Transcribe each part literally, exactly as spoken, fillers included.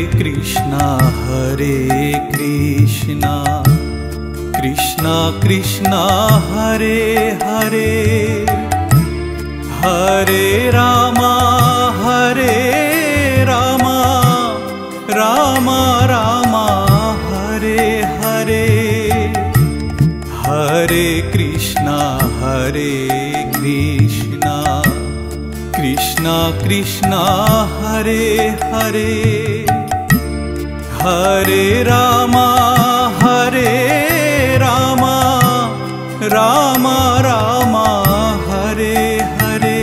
Krishna Hare Krishna Krishna Krishna Hare Hare Hare Rama Hare Rama Rama Rama Hare Hare Hare Krishna Hare Krishna Krishna Krishna Hare Hare Hare Rama Hare Rama Rama Rama Hare Hare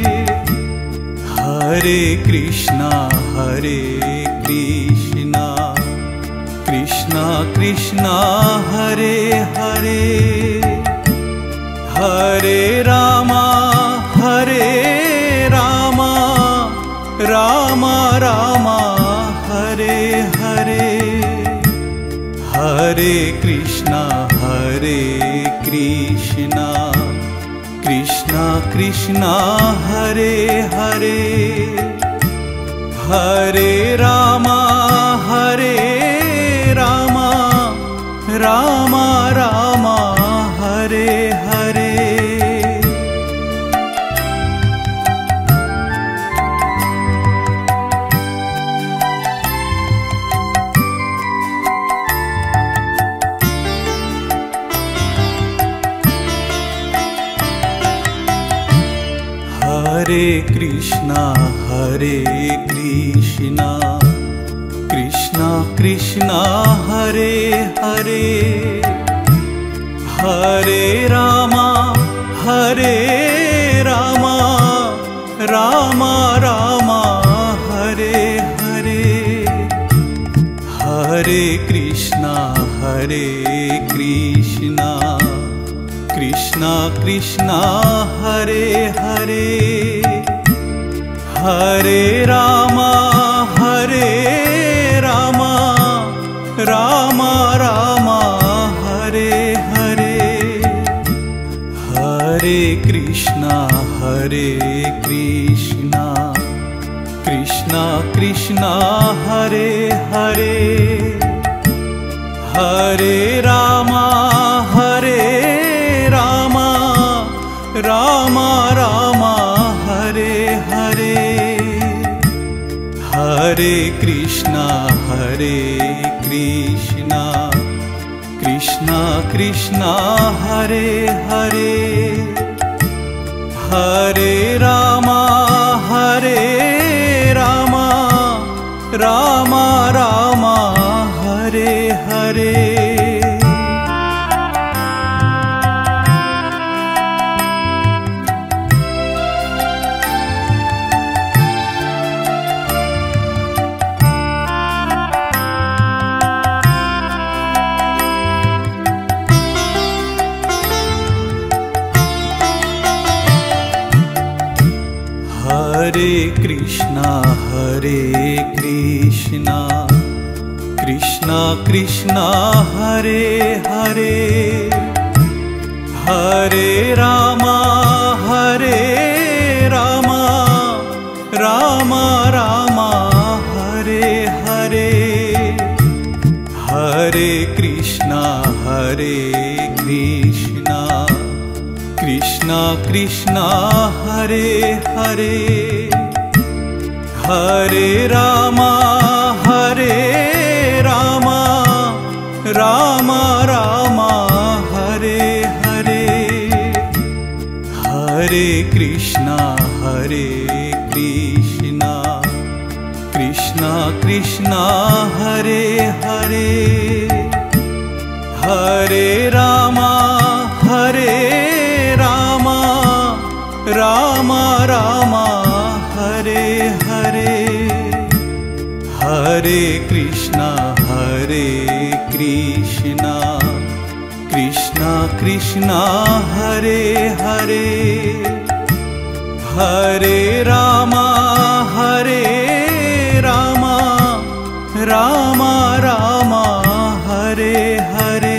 Hare Krishna Hare Krishna Krishna Krishna Hare Hare Hare Rama Hare Rama Rama Rama Hare Hare Hare Krishna Hare Krishna Krishna Krishna Hare Hare Hare Rama Hare Rama Rama Rama Hare Hare Hare Krishna Hare Krishna Krishna Krishna Hare Hare Hare Rama Hare Rama Rama Rama Hare Hare Hare Krishna Hare Krishna Krishna Krishna Hare Hare Hare Rama Hare Rama Rama Rama Hare Hare Hare Krishna Hare Krishna Krishna Krishna Hare Hare Hare Rama Hare Rama Rama Rama Hare Hare Hare Krishna Hare Krishna Krishna Krishna Hare Hare Hare Rama Hare Rama Rama Rama Hare Hare Hare Krishna Hare Krishna Krishna Krishna Hare Hare Hare Rama Hare Rama Rama Rama Hare Hare Hare Krishna Hare Krishna Krishna Krishna Hare Hare Hare Rama Hare Rama Rama Rama Hare Hare Hare Krishna Hare Krishna Krishna Krishna Hare Hare Hare Rama Hare Rama Rama Rama Hare Hare Hare Krishna Hare Krishna Krishna Krishna Hare Hare Hare Rama Hare Rama Rama Rama Hare Hare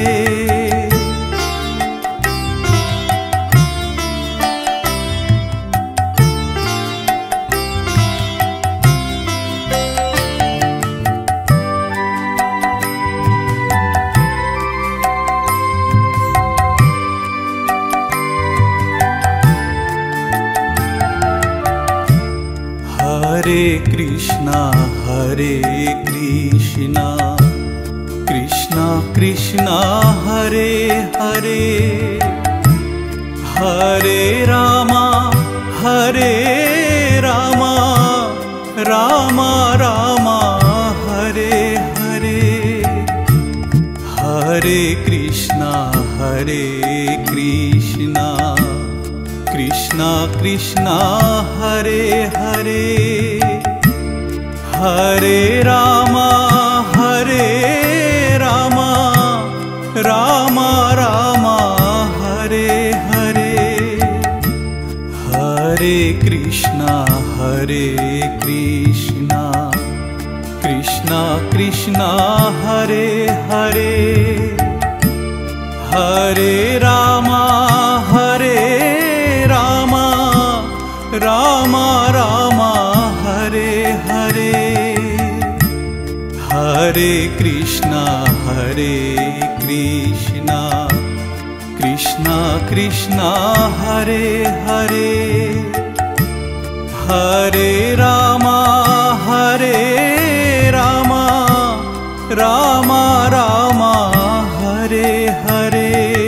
Hare Krishna Hare Krishna Krishna Krishna Hare Hare Hare Rama Hare Rama Rama Rama Hare Hare Hare Krishna Hare Krishna Krishna Krishna Hare Hare Hare Rama Hare Rama Rama Rama Hare Hare Hare Krishna Hare Krishna Krishna Krishna Hare Hare Hare Rama Hare Rama Rama Rama Hare Hare Hare Krishna Hare Krishna Krishna Krishna Hare Hare Hare Rama Hare Rama Rama Rama Hare Hare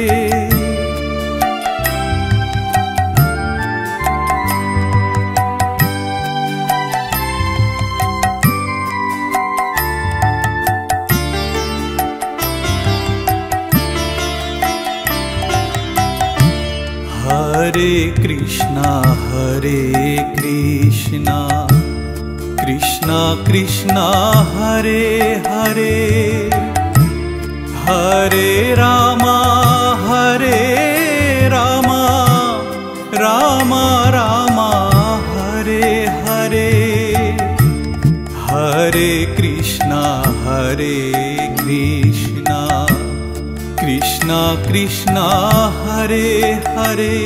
Hare Krishna Hare Krishna Krishna Krishna Hare Hare Hare Rama Hare Rama Rama Rama Hare Hare Hare Krishna Hare Krishna Krishna Krishna Hare Hare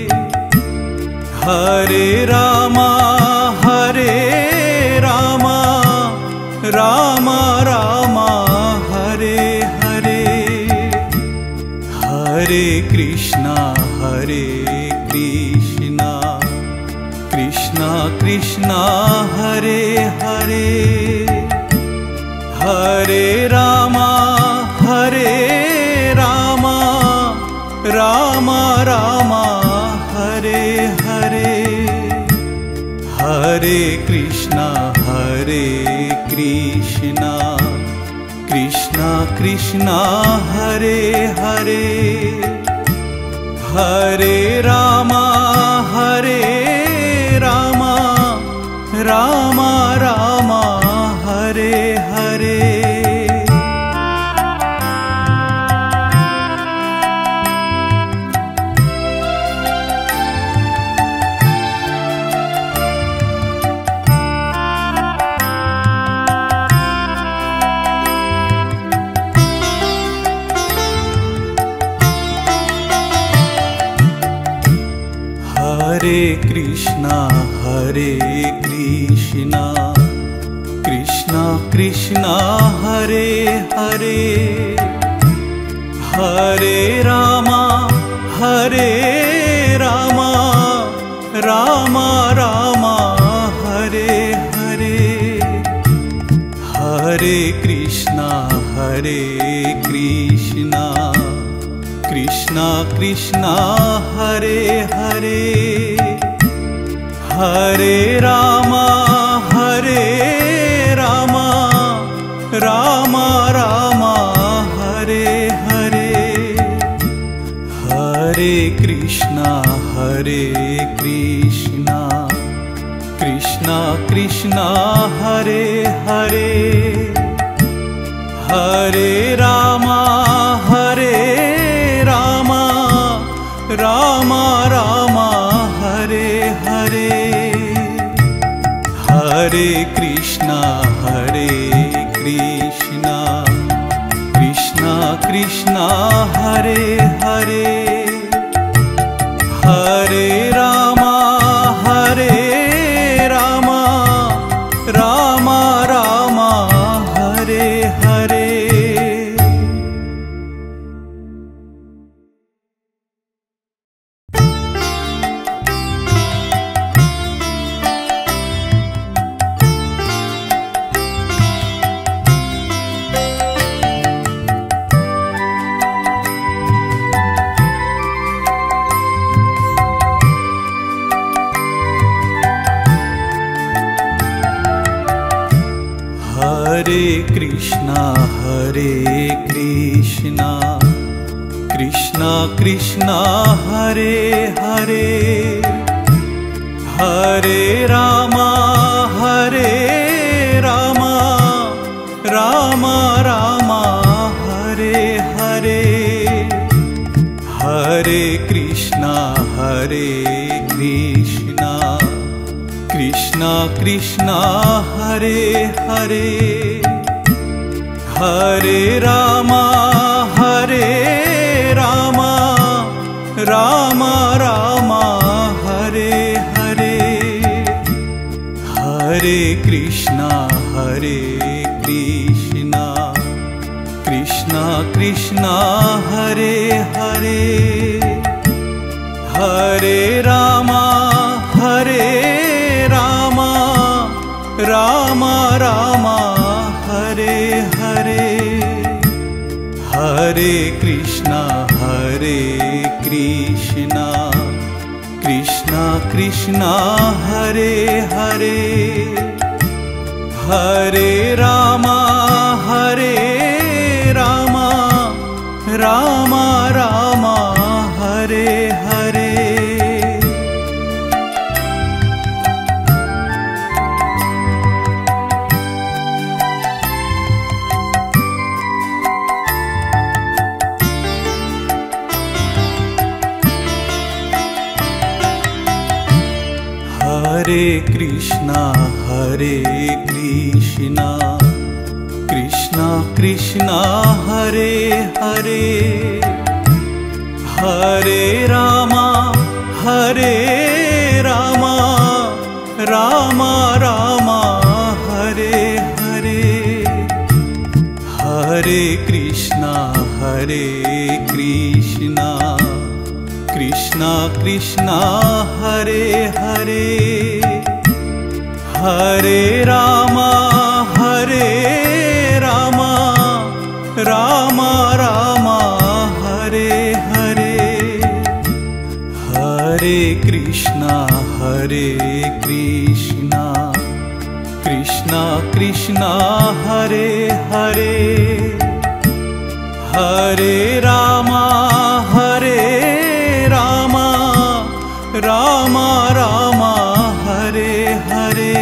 Hare Rama Hare Rama Rama Rama Hare Hare Hare Krishna Hare Krishna Krishna Krishna Hare Hare Hare Rama Hare Rama Rama Rama Hare Hare Hare Krishna Hare Krishna Krishna Krishna Hare Hare Hare Rama Hare Rama Rama Rama Hare Hare Hare Krishna Hare Krishna Krishna Krishna Hare Hare Hare Rama Hare Rama Rama Rama Hare Hare Hare Krishna Hare Krishna Krishna Krishna Hare Hare Hare Rama Hare Rama Rama Rama Hare Hare Hare Krishna Hare Krishna Krishna Krishna Hare Hare Hare Rama Hare Rama Rama Rama Hare Hare Hare Krishna Hare Krishna Krishna Krishna Hare Hare Hare Rama Hare Rama Rama Rama Hare Hare Krishna Hare Krishna Krishna Krishna Hare Hare Hare Rama Hare Rama Rama Rama Hare Hare Hare Krishna Hare Krishna Krishna Krishna Hare Hare Hare Rama Hare Rama Rama Rama Hare Hare Hare Krishna Hare Krishna Krishna Krishna Hare Hare Hare Rama Hare Rama Rama Rama Hare Hare Hare Krishna Hare Krishna Krishna Krishna Hare Hare Hare Rama Hare Rama Rama Rama Hare Hare Hare Krishna Hare Krishna Krishna Krishna Hare Hare Hare Rama Hare Rama Rama Rama Hare Hare Hare Krishna Hare Krishna Krishna Krishna Hare Hare Hare Rama Hare Rama Rama Rama Hare Hare Hare Krishna Hare Krishna Krishna Krishna Hare Hare Hare Rama Hare Rama Rama Rama Hare Hare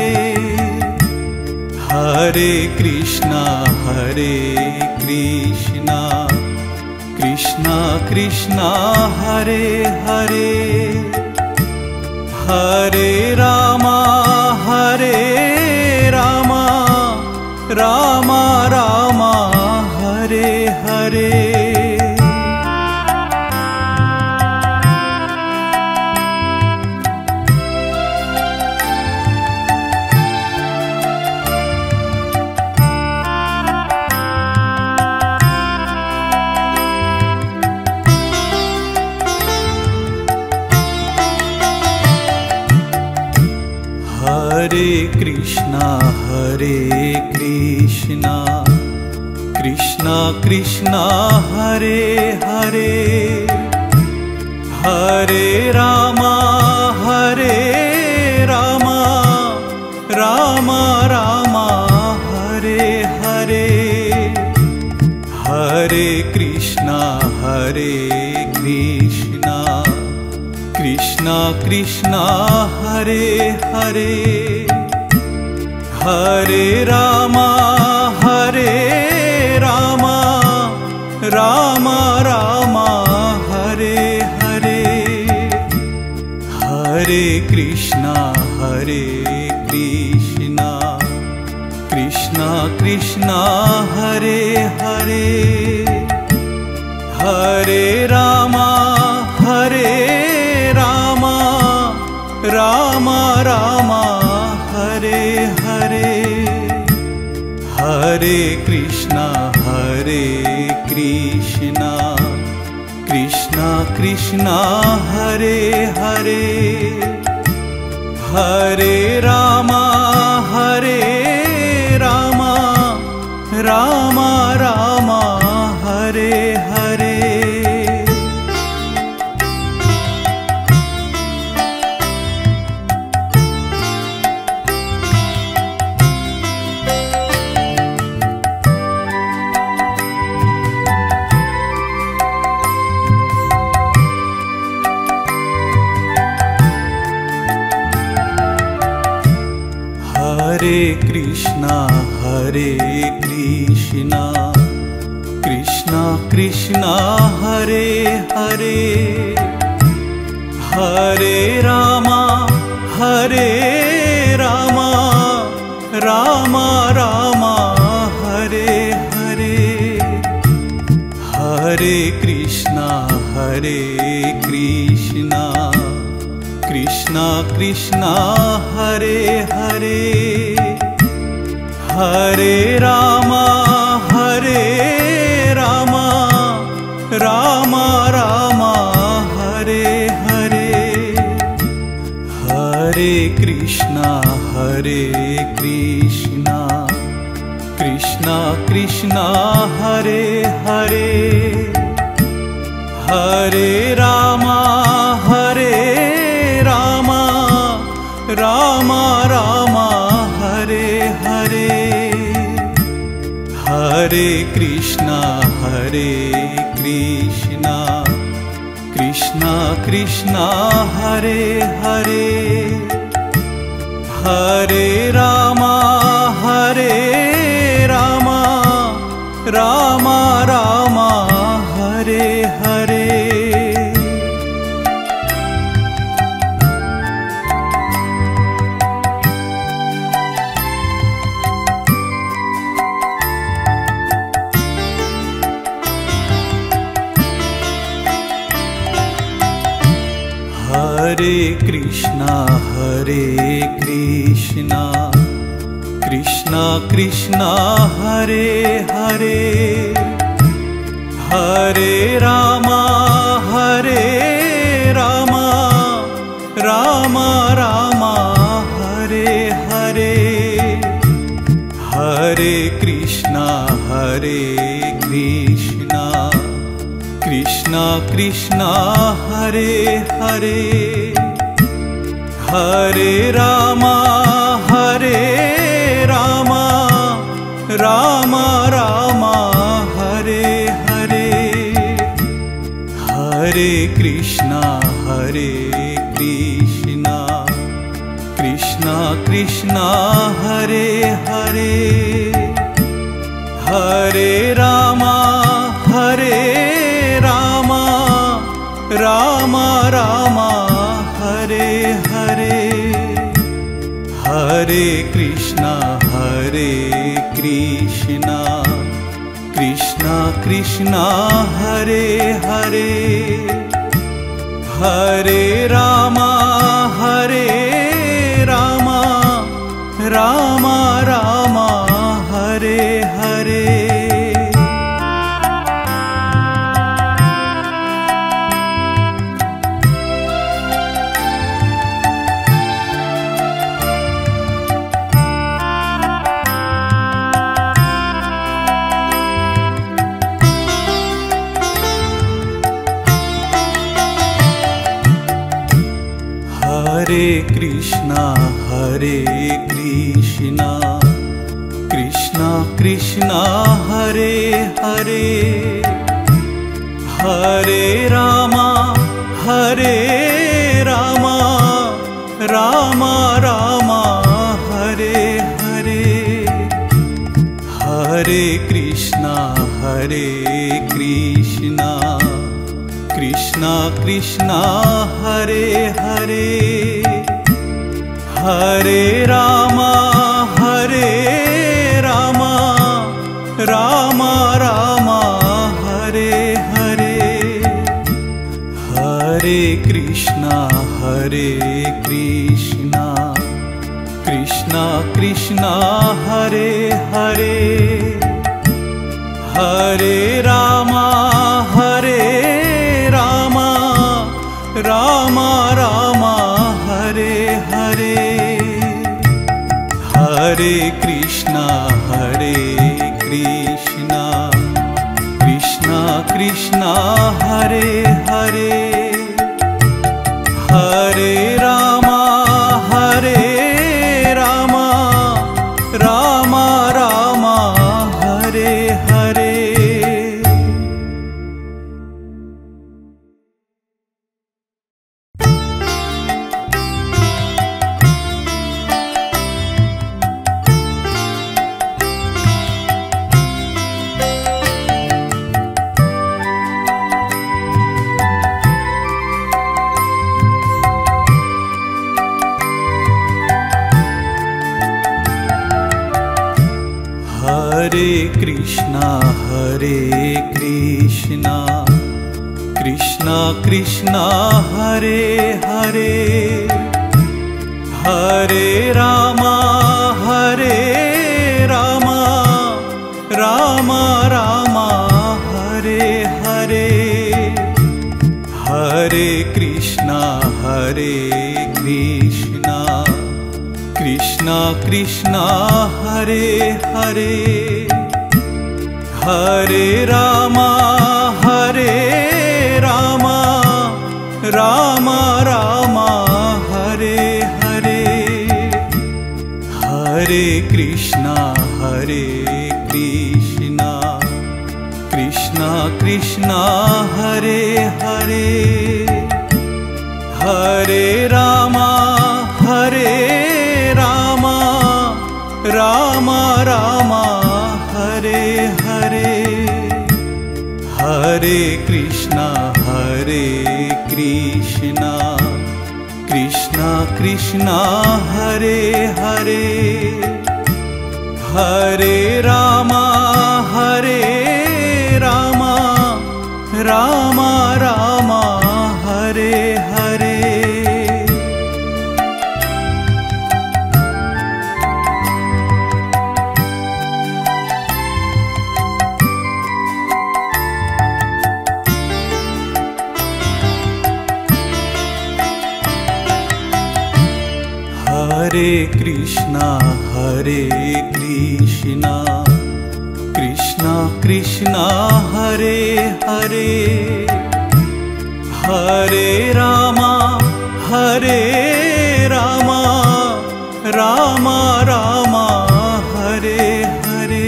Hare Krishna Hare Krishna Krishna Krishna Hare Hare Hare Rama Hare Rama Rama Rama Hare Hare Hare Krishna Hare Krishna Krishna Krishna Hare Hare Hare Rama Hare Rama Rama Rama Hare Hare Hare Krishna Hare Krishna Krishna Krishna Hare Hare Hare Rama Hare Rama Rama Rama Hare Hare Hare Krishna Hare Krishna Krishna Krishna Hare Hare Hare Rama Hare Rama Rama Rama Hare Hare Hare Krishna Hare Krishna Krishna Krishna Hare Hare Hare Rama Hare Rama Rama Rama Hare Hare Hare Krishna Hare Krishna Krishna Krishna Hare Hare Hare Rama Hare Rama Rama Rama Hare Hare Hare Krishna Hare Krishna Krishna Krishna Hare Hare Hare Rama Hare Rama Rama Rama Hare Hare Hare Krishna Hare Krishna Krishna Krishna Hare Hare Hare Rama Hare Rama Rama Rama Hare Hare Hare Krishna Hare Krishna Krishna Krishna Hare Hare Hare Rama Hare Rama Rama Rama Hare Hare Hare Krishna Hare Krishna Krishna Krishna Hare Hare Hare Rama Hare Rama Rama Rama Hare Hare Hare Krishna Hare Krishna Krishna Krishna Hare Hare Hare Rama Hare Rama Rama Rama Hare Hare Hare Krishna Hare Krishna Krishna Krishna Hare Hare Hare Rama Hare Rama Rama Rama Hare Hare Hare Krishna Hare Krishna Krishna Krishna Hare Hare Hare Rama Hare Rama Rama Rama Hare Hare Hare Krishna Hare Krishna Krishna Krishna Hare Hare Hare Rama Hare Rama Rama Rama Hare Hare Hare Krishna Hare Krishna Krishna Krishna Hare Hare Hare Rama Hare Rama Rama Rama Hare Hare Hare Krishna Hare Krishna Krishna Krishna Hare Hare Hare Rama Hare Rama Rama Rama Hare Hare Hare Krishna Hare Krishna Krishna Krishna Hare Hare Hare Rama Hare Rama Rama Rama Hare Hare Krishna Hare Krishna Krishna Krishna Hare Hare Hare Rama Hare Rama Rama Rama Hare Hare Hare Krishna Hare Krishna Krishna Krishna Hare Hare Hare Rama Hare Rama Rama Rama Hare Hare Hare Krishna Hare Krishna Krishna Krishna Hare Hare Hare Rama Hare Rama Rama Rama Hare Hare Hare Krishna Hare Krishna Krishna Krishna Hare Hare Hare Rama Hare Rama Rama Rama Hare Hare Hare Krishna Hare Krishna Krishna Krishna Hare Hare Hare Rama Hare Rama Rama Rama Hare Hare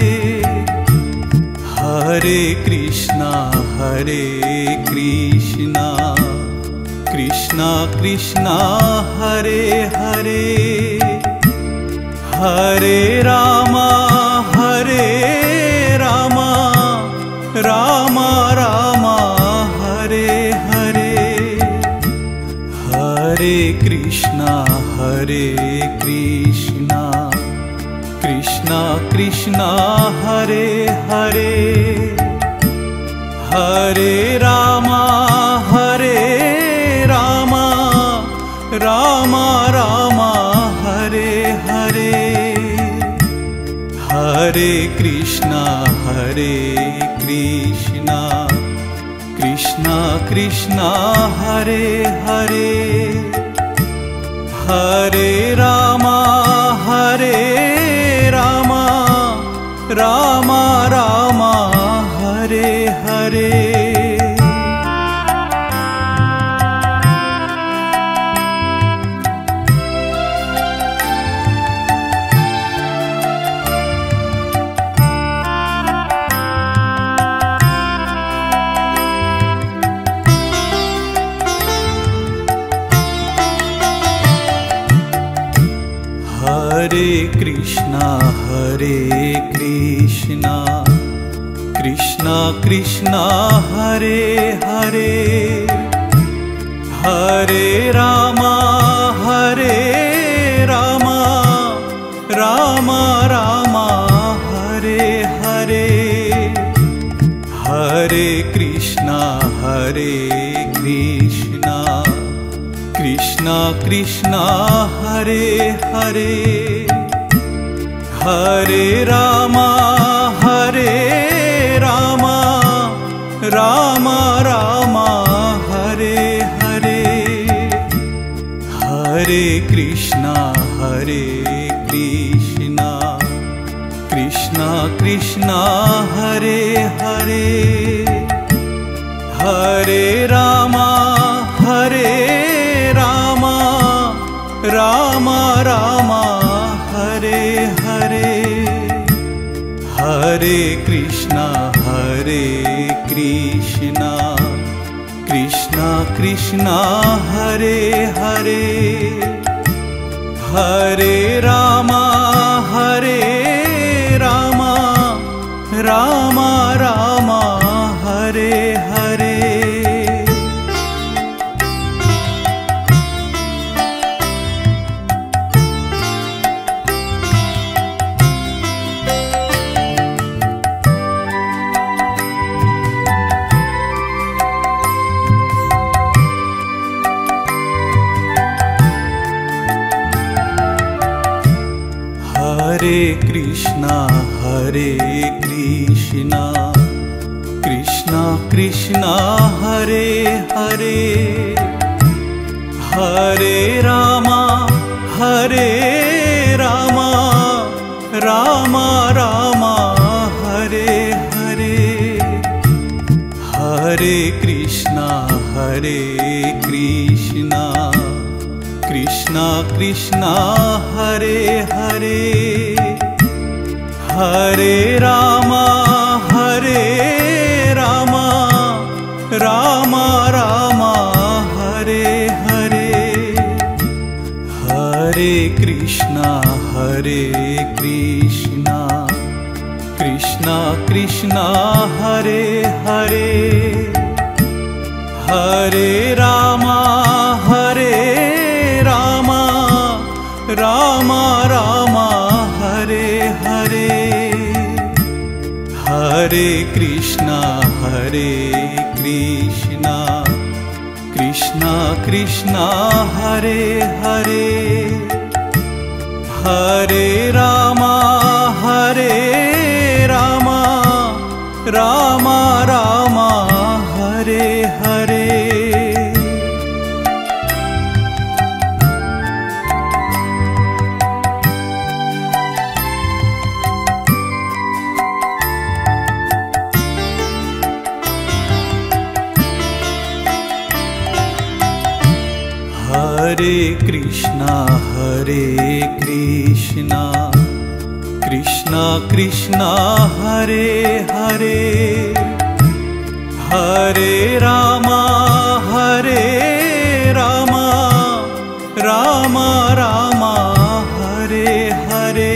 Hare Krishna Hare Krishna Krishna Krishna Hare Hare Hare Rama Hare Rama Rama Rama Hare Hare Hare Krishna Hare Krishna Krishna Krishna Hare Hare Hare Rama Hare Rama Rama Rama Hare Hare Hare Krishna Hare Krishna Krishna Krishna Hare Hare Hare Rama Hare Rama Rama Rama Hare Hare Hare Krishna Hare Krishna Krishna Krishna Hare Hare Hare Rama Hare Rama Rama Rama Hare Hare Hare Krishna Hare Krishna Krishna Krishna Hare Hare Hare Rama Hare Rama Rama Rama Hare Hare Hare Krishna Hare Krishna Krishna Krishna Hare Hare Hare Rama Hare Rama Rama Rama Hare Hare Hare Krishna Hare Krishna Krishna Krishna Hare Hare Hare Rama Hare Rama Rama Rama Hare Hare Hare Krishna Hare Krishna Krishna Krishna Hare Hare Hare Rama Hare Rama Rama Rama Hare Hare Hare Krishna Hare Krishna Krishna Krishna Hare Hare Hare Rama Hare Rama Rama Rama Hare Hare Hare Krishna Hare Krishna Krishna Krishna Hare Hare Hare Rama Hare Rama Rama Rama Hare Hare Hare Krishna Hare Krishna Krishna Krishna Hare Hare Hare Rama Hare Rama Rama Rama Hare Hare Hare Krishna Hare Krishna Krishna Krishna Hare Hare Hare Rama Hare Rama Rama Rama Hare Hare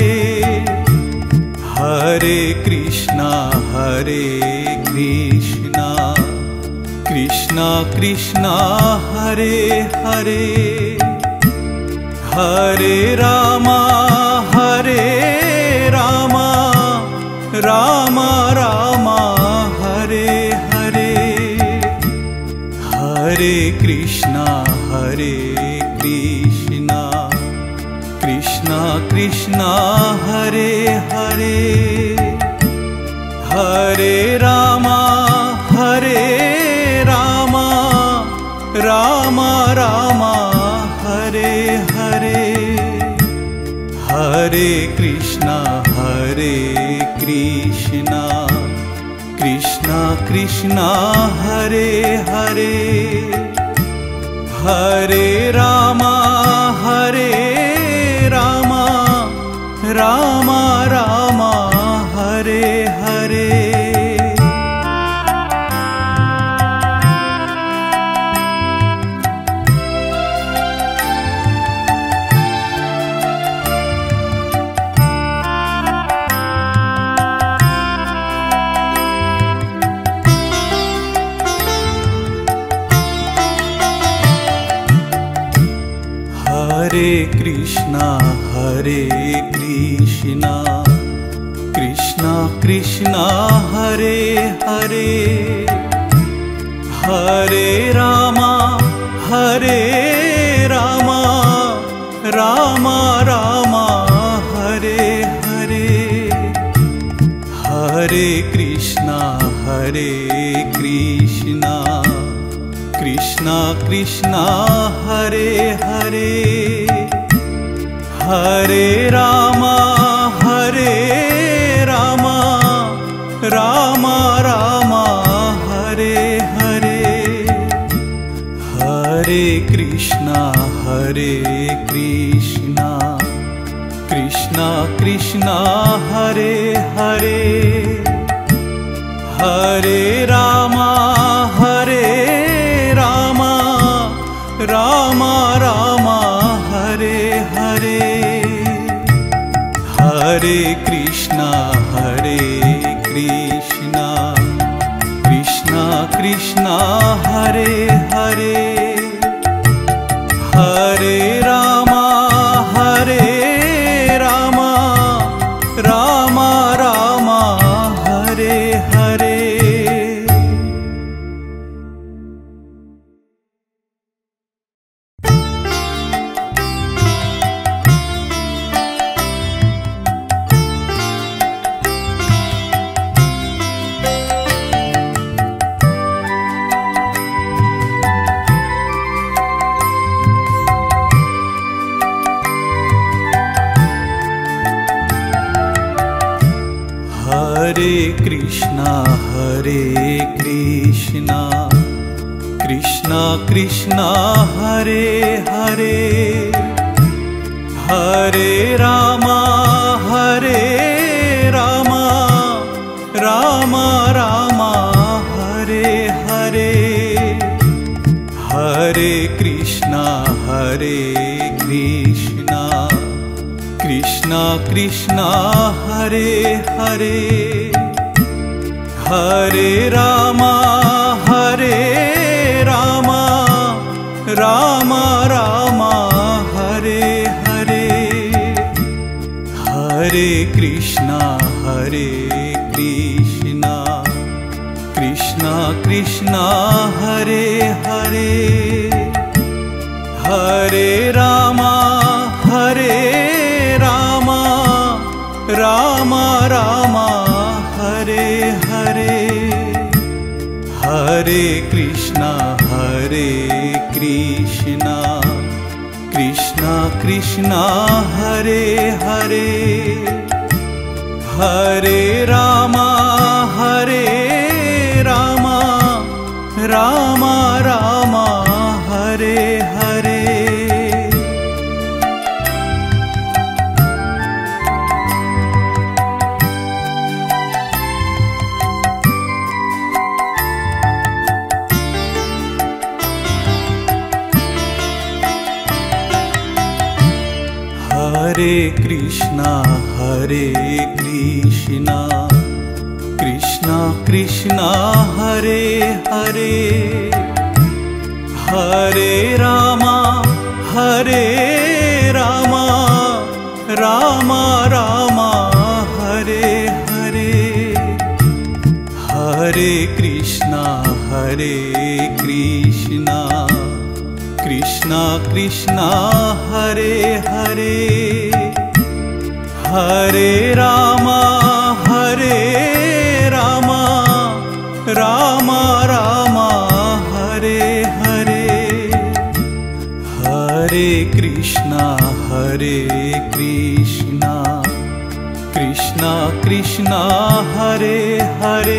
Hare Krishna Hare Krishna Krishna Krishna Hare Hare Hare Rama Hare Rama Rama Rama Hare Hare Hare Krishna Hare Krishna Krishna Krishna Hare Hare Hare Rama Hare Rama Rama Rama Hare Hare Hare Krishna Hare Krishna Krishna Krishna Hare Hare Hare Rama Hare Rama Rama Rama Hare Hare Hare Krishna Hare Krishna Krishna Krishna Hare Hare Hare Rama Hare Rama Rama Rama Hare Hare Hare Krishna Hare Krishna Krishna Krishna Hare Hare Hare Rama Hare Rama Rama Rama Hare Hare Hare Krishna Hare Krishna Krishna Krishna Hare Hare Hare Rama Hare Rama Rama Rama Hare Hare Hare Krishna Hare Krishna Krishna Krishna Hare Hare Hare Rama Hare Rama Rama Rama Hare Hare Hare Krishna Hare Krishna Krishna Krishna Hare Hare Hare Rama Hare Rama Rama Rama Hare Hare Hare Krishna Hare Krishna Krishna Krishna Hare Hare Hare Rama Hare Rama Rama Rama Hare Hare Hare Krishna Hare Krishna Krishna Krishna Hare Hare Hare Rama Hare Rama Rama Rama Hare Hare Hare Krishna Hare Krishna Krishna Krishna Hare Hare Hare Rama Hare Rama Rama Rama Hare Hare Hare Krishna Hare Krishna Krishna Krishna Hare Hare Hare Rama Hare Rama Rama Rama Hare Hare Hare Krishna Hare Krishna Krishna Krishna Hare Hare Hare Rama Hare Rama Rama Rama Hare Hare Hare Krishna Hare Krishna Krishna Krishna Hare Hare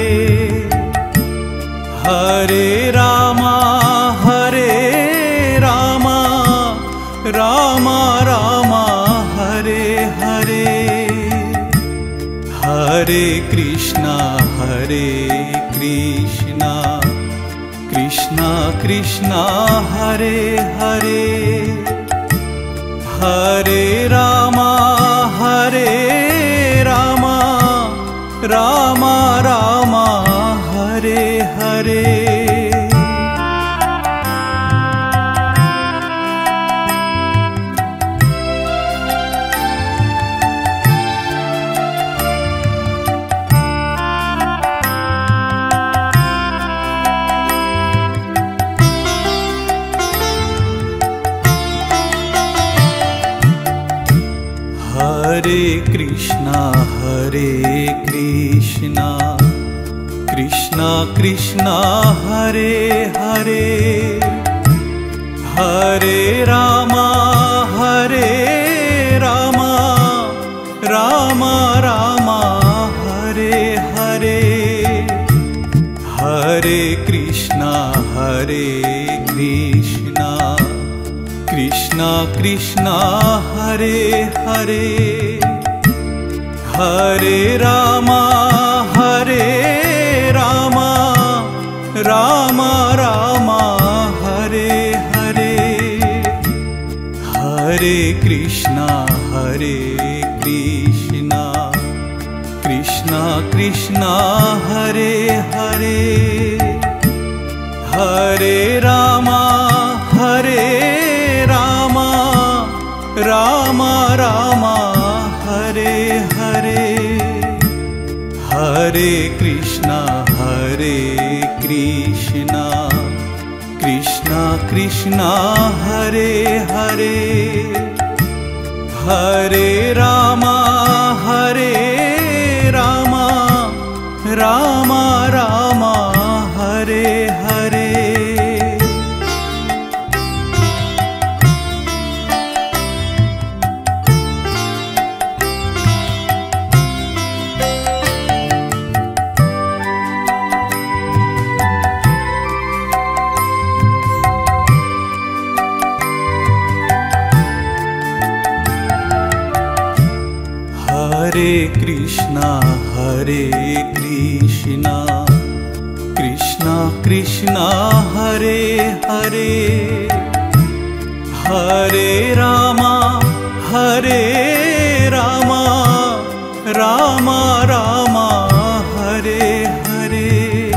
Hare Rama Hare Rama Rama Rama Hare Hare Hare Krishna Hare Krishna Krishna Krishna Hare Hare Hare Rama Hare Rama Rama Rama Hare Hare Hare Krishna Hare Krishna Krishna Krishna Hare Hare Hare Rama Hare Rama Rama Rama Hare Hare Hare Krishna Hare Krishna Krishna Krishna Hare Hare Hare Rama Hare Rama Rama Rama Hare Hare Hare Krishna Hare Krishna Krishna Krishna Hare Hare Hare Rama Hare Rama Rama Rama Hare Hare Hare Krishna Hare Krishna Krishna Krishna Hare Hare Hare Rama Hare Rama Rama Rama Hare Hare Hare Krishna Hare Krishna Krishna Krishna Hare Hare Hare Rama Hare Rama Rama Rama Hare Hare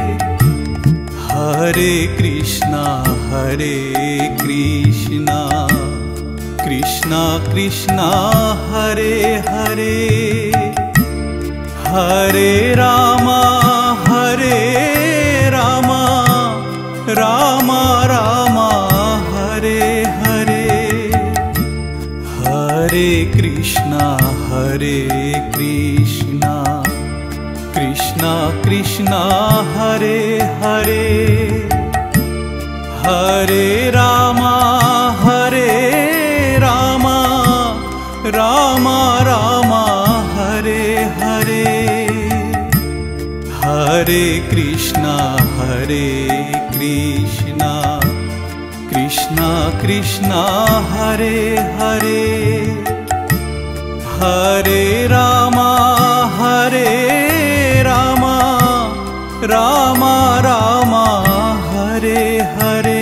Hare Krishna Hare Krishna Krishna Krishna Hare Hare Hare Rama Hare Rama Rama Rama Hare Hare Hare Krishna Hare Krishna Krishna Krishna Hare Hare Hare Rama Hare Rama Rama Rama Hare Hare Hare Krishna Hare Krishna Krishna Krishna Hare Hare Hare Rama Hare Rama Rama Rama Hare Hare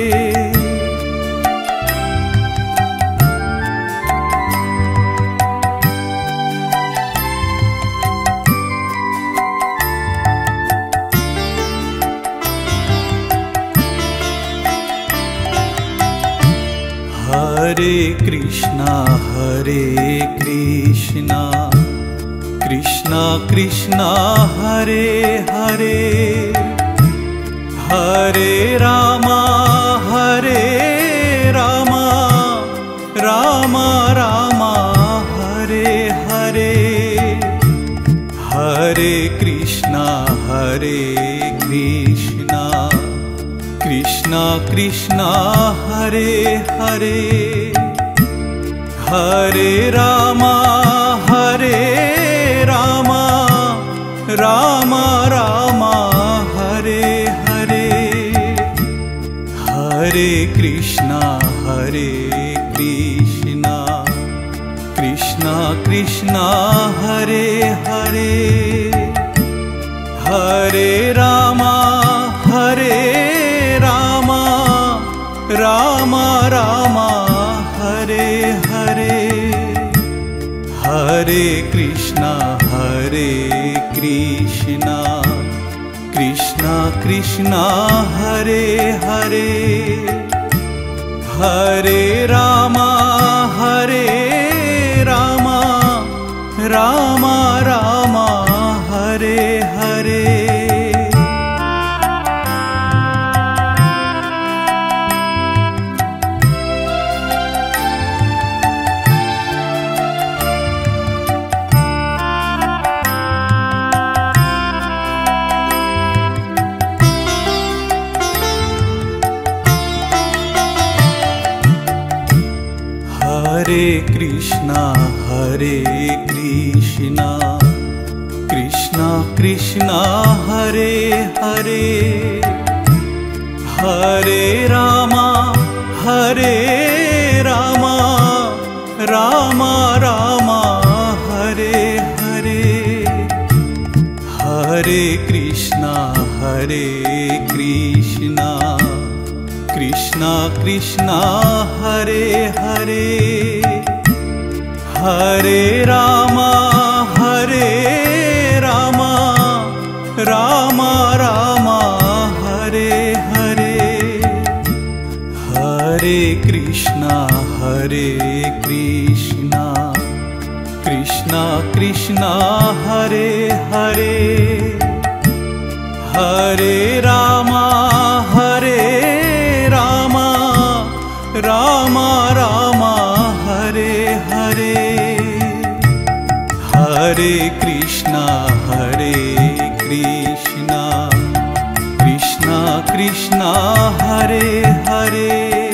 Hare Krishna Hare Krishna Krishna Krishna Hare Hare Hare Rama Hare Rama Rama Rama Hare Hare Hare Krishna Hare Krishna Krishna Krishna Hare Hare Hare Rama Hare Rama Rama Rama Hare Hare Hare Krishna Hare Krishna Krishna Krishna Hare Hare Hare Rama Hare Rama Rama Rama Hare Hare Hare Krishna Hare Krishna Krishna Krishna Hare Hare Hare Rama Hare Rama Rama Rama Hare Hare Hare Krishna Hare Krishna Krishna Krishna Hare Hare Hare Rama Hare Rama Rama Rama Hare Hare Hare Krishna Hare Krishna Krishna Krishna Hare Hare Hare Rama Hare Rama Rama Rama Hare Hare Hare Krishna Hare Krishna Krishna Krishna Hare Hare Hare Rama Hare Rama Rama Rama Hare Hare Hare Krishna Hare Krishna Krishna Krishna Hare Hare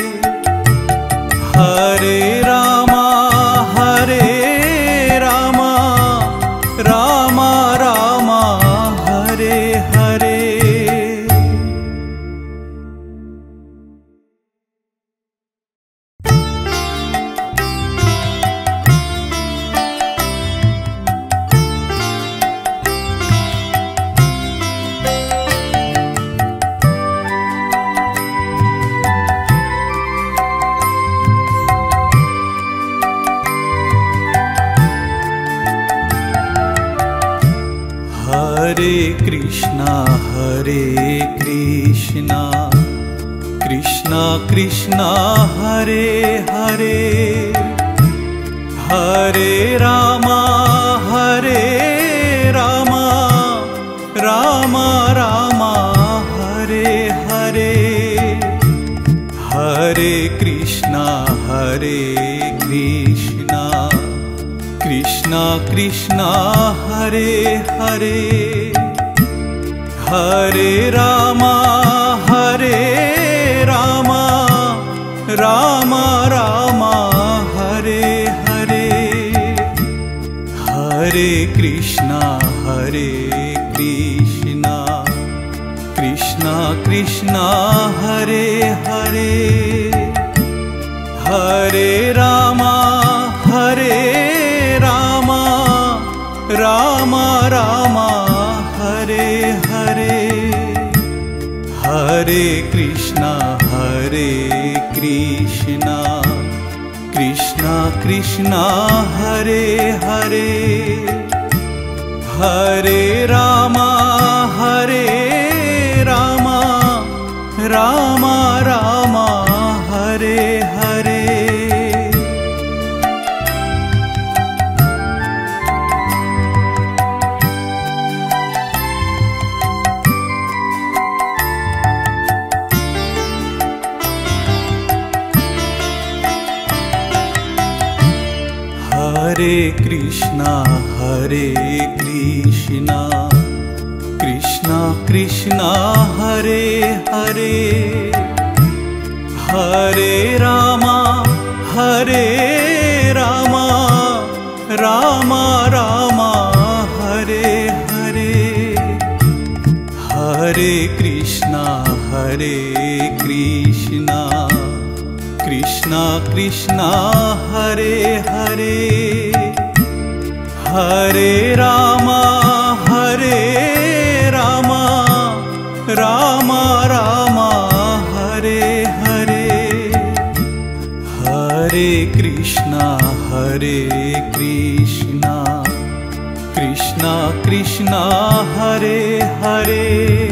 Hare Rama Hare Rama Rama Rama Hare Hare Krishna Hare Krishna Krishna Krishna Hare Hare Hare Rama Hare Rama Rama Rama Hare Hare Hare Krishna Hare Krishna Krishna Krishna Hare Hare Hare Rama Hare Rama Rama Rama Hare Hare Hare Krishna Hare Krishna Krishna Krishna Hare Hare Hare Rama Hare Rama Rama Rama Hare Hare Hare Krishna Hare Krishna Krishna Krishna Hare Hare Hare Rama Hare Rama Rama Rama Hare Hare Hare Krishna Hare Krishna Krishna Krishna Hare Hare Hare Rama Hare Rama Rama Rama Hare Hare Hare Krishna Hare Krishna Krishna Krishna Hare Hare Hare Rama Hare Rama Rama Rama Hare Hare Hare Krishna Hare Krishna Krishna Krishna Hare Hare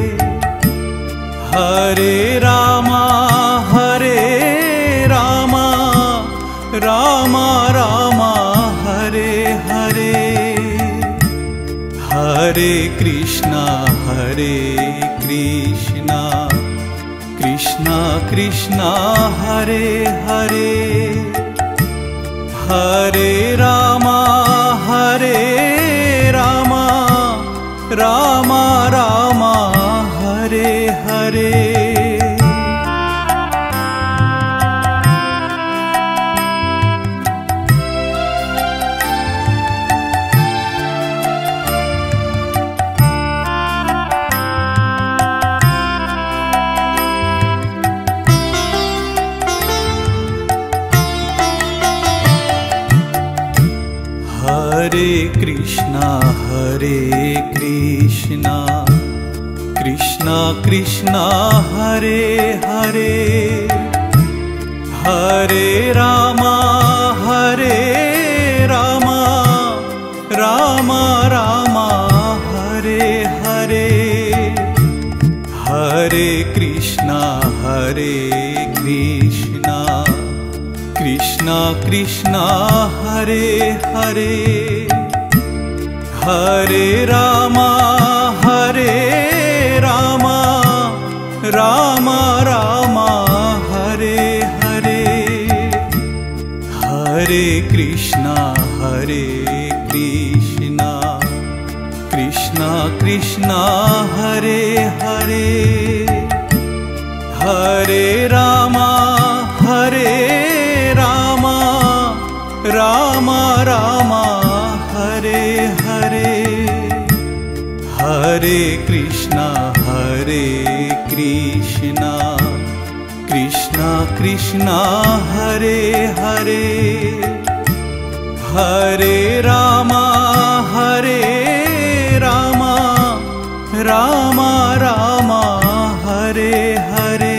Hare Rama Hare Rama Rama Rama Hare Hare Hare Krishna Hare Krishna Krishna Krishna Hare Hare Hare Rama Hare Rama Rama Rama Hare Hare Hare Krishna Hare Krishna Krishna Krishna Hare Hare Hare Rama Hare Rama Rama Rama Hare Hare Hare Krishna Hare Krishna Krishna Krishna Hare Hare Hare Rama Hare Rama Rama Rama Hare Hare Hare Krishna Hare Krishna Krishna Krishna Hare Hare Hare Rama Hare Rama Rama Rama Hare Hare Hare Krishna Hare Krishna Krishna Krishna Hare Hare Hare Rama Hare Rama Rama Rama Hare Hare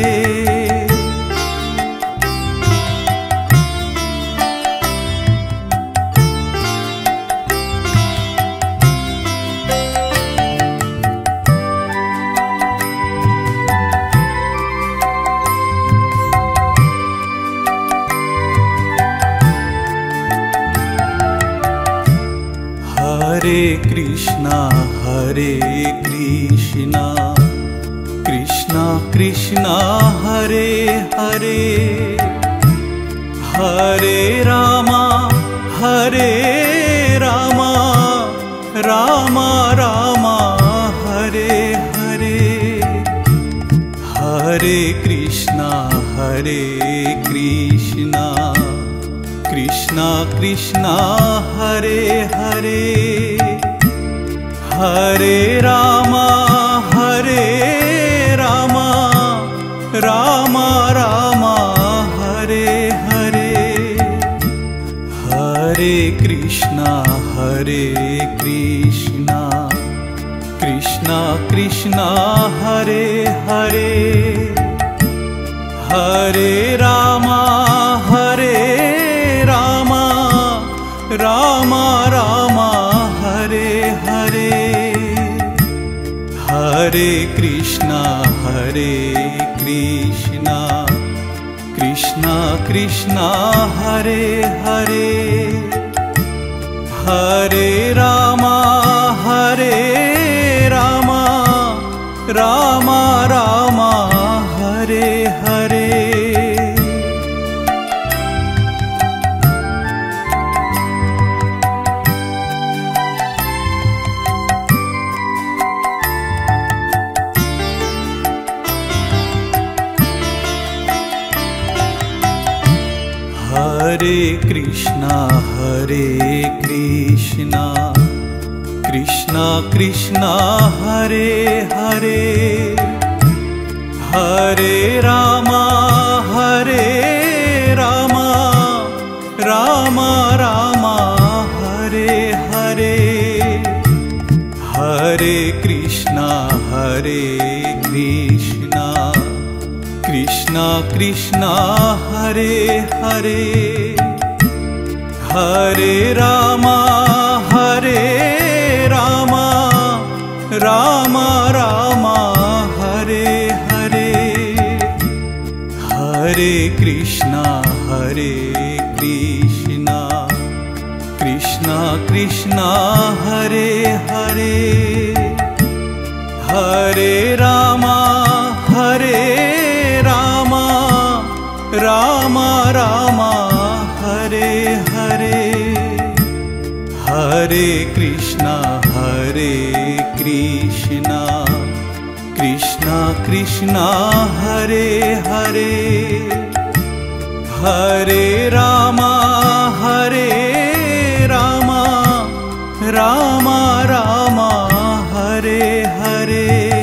Hare Krishna Hare Krishna Krishna Krishna Hare Hare Hare Rama Hare Rama Rama Rama Hare Hare Hare Krishna Hare Krishna Krishna Krishna Hare Hare Hare Rama Hare Rama Rama Rama Hare Hare Hare Krishna Hare Krishna Krishna Krishna Hare Hare Hare Rama Hare Rama Rama Rama Hare Hare Hare Krishna Hare Krishna Krishna Krishna Hare Hare Hare Rama Hare Rama Rama Rama Hare Hare Hare Krishna Hare Krishna Krishna Krishna Hare Hare Hare Rama Hare Rama Rama Rama Hare Hare Hare Krishna Hare Krishna Krishna Krishna Hare Hare Hare Rama Hare Rama Rama Rama Hare Hare Hare Krishna Hare Krishna Krishna Krishna Hare Hare Hare Rama Hare Rama Rama Rama Hare Hare Hare Krishna Hare Krishna Krishna Krishna Hare Hare Hare Rama Hare Rama Rama Rama Hare Hare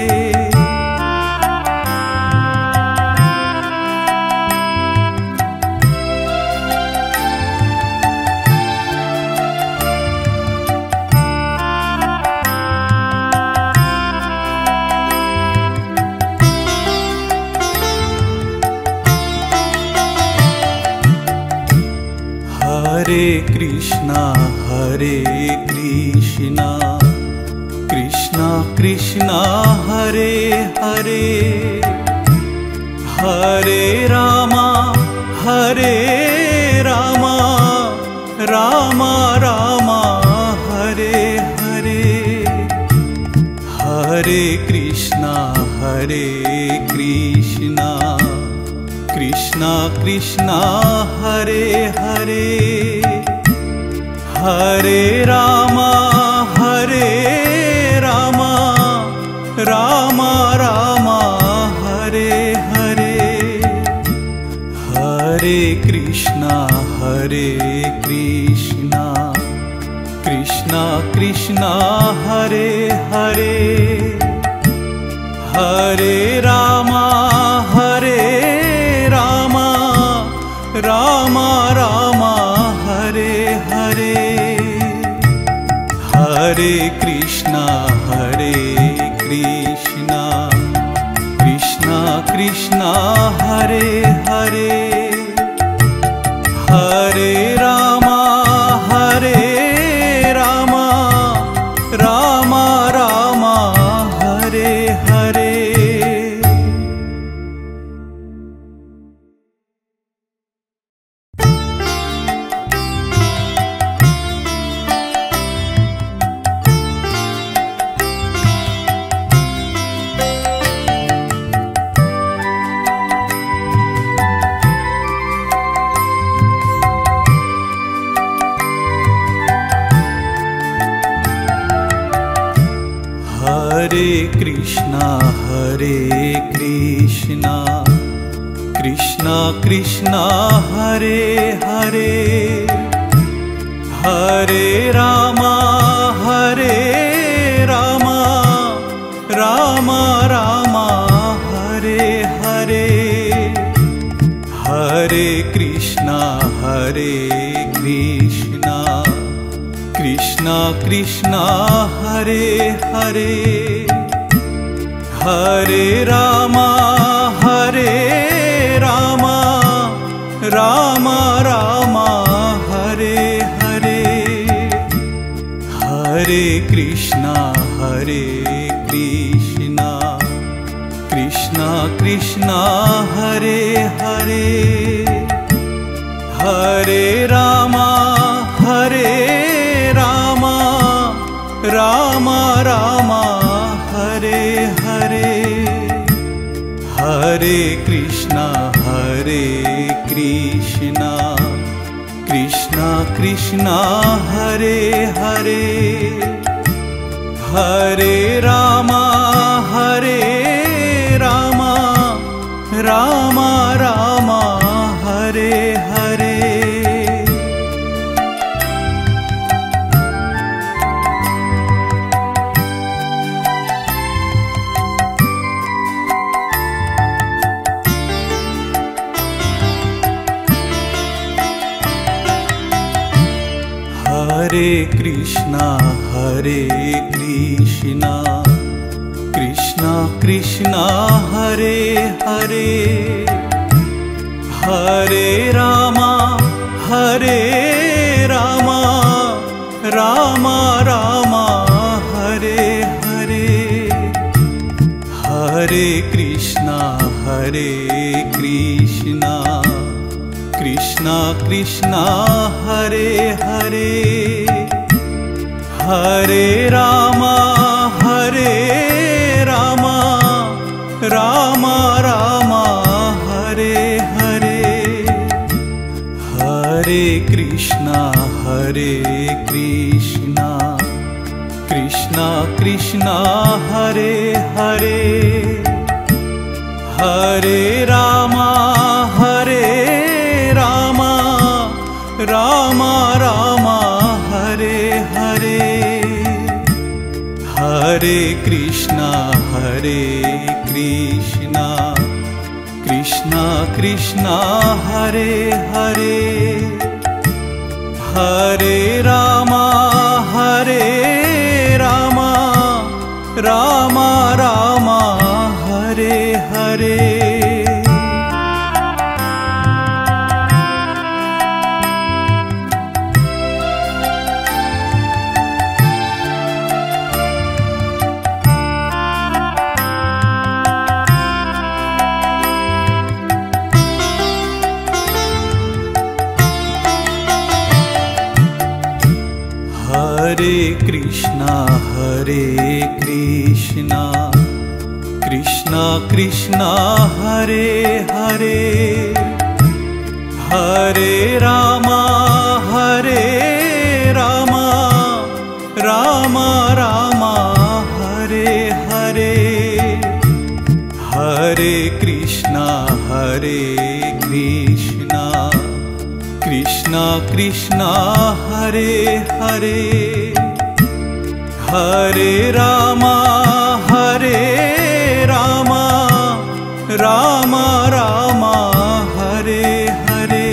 Hare Krishna Hare Krishna Krishna Krishna Hare Hare Hare Rama Hare Rama Rama Rama Hare Hare Hare Krishna Hare Krishna Krishna Krishna Hare Hare Hare Rama Hare Rama Rama Rama Hare Hare Hare Krishna Hare Krishna Krishna Krishna Hare Hare Hare Rama Hare Rama Rama Rama Hare Hare Hare Krishna Hare Krishna Krishna Krishna Hare Hare Hare Rama Hare Rama Rama Rama Hare Hare Krishna Hare Krishna Krishna Krishna Hare Hare Hare Rama Hare Rama Rama Rama Hare Hare Hare Krishna Hare Krishna Krishna Krishna Hare Hare Hare Rama Hare Rama Rama Rama Hare Hare Hare Krishna Hare Krishna Krishna Krishna Hare Hare Hare Rama Hare Rama Rama Rama Hare Hare Hare Krishna Hare Krishna Krishna Krishna Hare Hare Hare Rama Hare Rama Rama Rama Hare Hare Hare Krishna Hare Krishna Krishna Krishna Hare Hare Hare Rama Hare Rama Rama Rama Hare Hare Hare Krishna Hare Krishna Krishna Krishna Hare Hare Hare Rama Hare Rama Rama Rama Hare Hare Hare Krishna Hare Krishna Krishna Krishna Hare Hare Hare Rama Hare Rama Rama Rama Hare Hare Hare Krishna Hare Krishna Krishna Krishna Hare Hare Hare Rama Hare Rama Rama Rama Hare Hare Hare Krishna Hare Krishna Krishna Krishna Hare Hare Hare Rama Hare Rama Rama Rama Hare Hare Hare Krishna Hare Krishna Krishna Krishna Hare Hare Hare Rama Hare Rama Rama Rama Hare Hare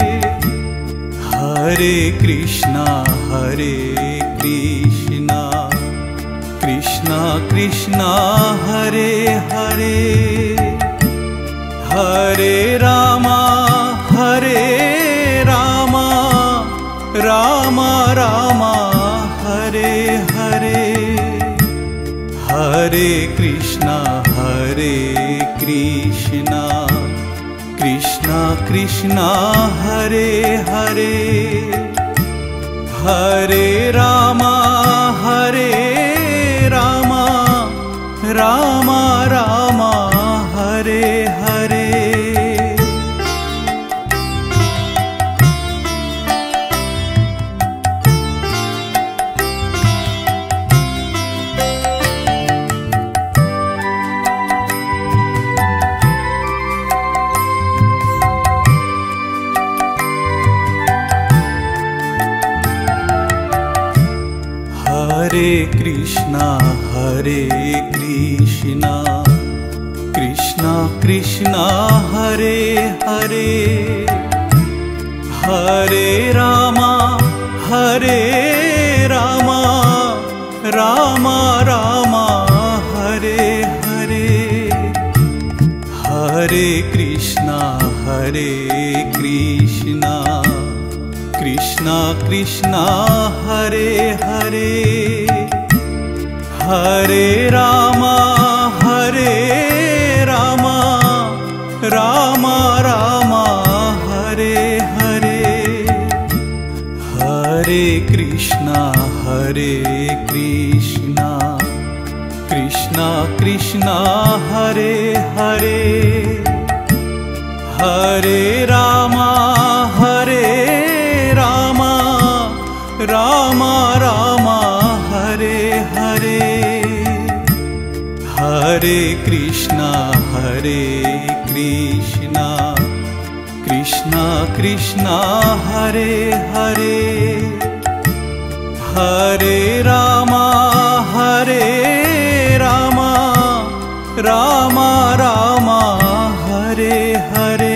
Hare Krishna Hare Krishna Krishna Krishna Hare Hare Hare Rama Hare Rama Rama Rama Hare Hare Hare Krishna Hare Krishna Krishna Krishna Hare Hare Hare Rama Hare Rama Rama Rama Hare Hare Hare Krishna Hare Krishna Krishna Krishna Hare Hare Hare Rama Hare Rama Rama Rama Hare Hare Hare Krishna Hare Krishna Krishna Krishna Hare Hare Hare Rama Hare Rama Rama Rama Hare Hare Hare Krishna Hare Krishna Krishna Krishna Hare Hare Hare Rama Hare Rama Rama Rama Hare Hare Hare Krishna Hare Krishna Krishna Krishna Hare Hare Hare Rama Hare Rama Rama Rama Hare Hare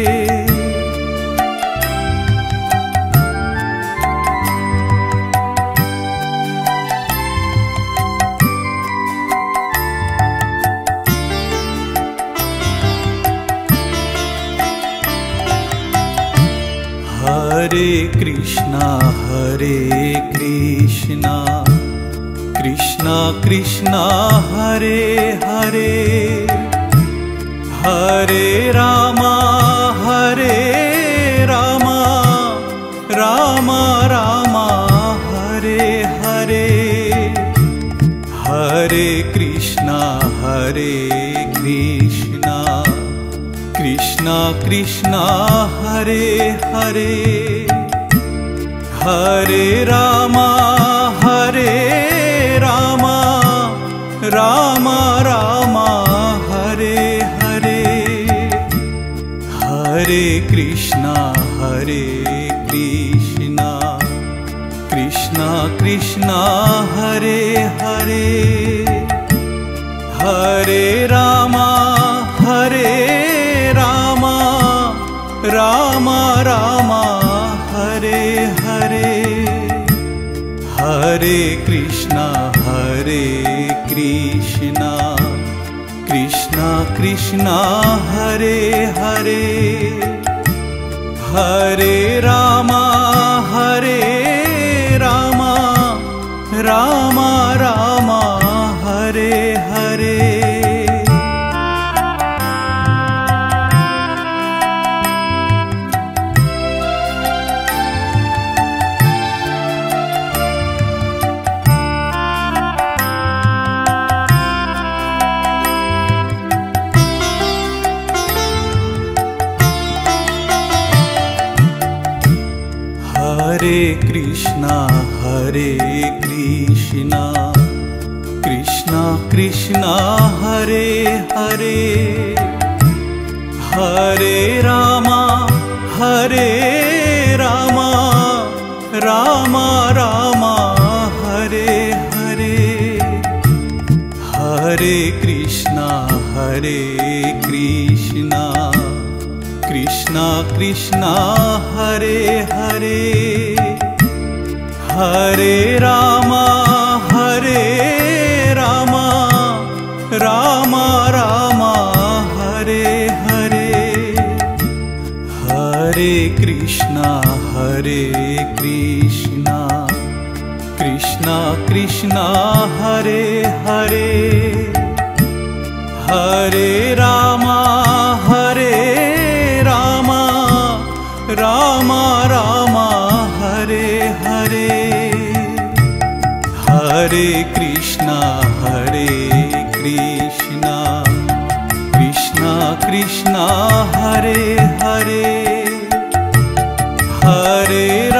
Hare Krishna Hare Krishna Krishna Krishna Hare Hare Hare Rama Hare Rama Rama Rama Hare Hare Hare Krishna Hare Krishna Krishna Krishna Hare Hare Hare Rama Hare Rama Rama Rama Hare Hare Hare Krishna Hare Krishna Krishna Krishna Hare Hare Hare Rama Hare Rama Rama Rama Hare Hare Hare Krishna Hare Krishna Krishna Krishna Hare Hare Hare Rama Hare Rama Rama Rama Hare Hare Hare Krishna Hare Krishna Krishna Krishna Hare Hare Hare Rama Hare Rama Rama Rama Hare Hare Hare Krishna Hare Krishna Krishna Krishna Hare Hare Hare Rama Hare Rama Rama Rama Hare Hare Hare Krishna Hare Krishna Krishna Krishna Hare Hare Hare Rama Hare Rama Rama Rama Hare Hare Hare Krishna Hare Krishna Krishna Krishna Hare Hare Hare